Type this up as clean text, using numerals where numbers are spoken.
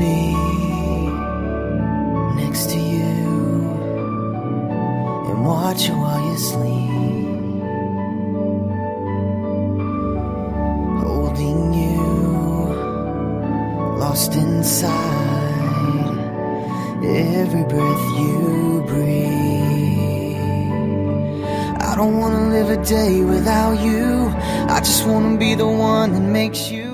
be next to you and watch you while you sleep, holding you, lost inside every breath you breathe. I don't wanna live a day without you. I just wanna be the one that makes you